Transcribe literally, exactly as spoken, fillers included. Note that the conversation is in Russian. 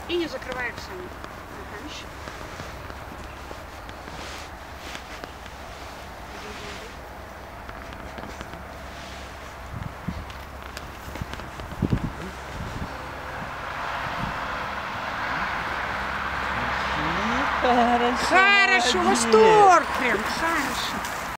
И не закрываем сами. Хорошо, Хорошо, восторг прям, хорошо.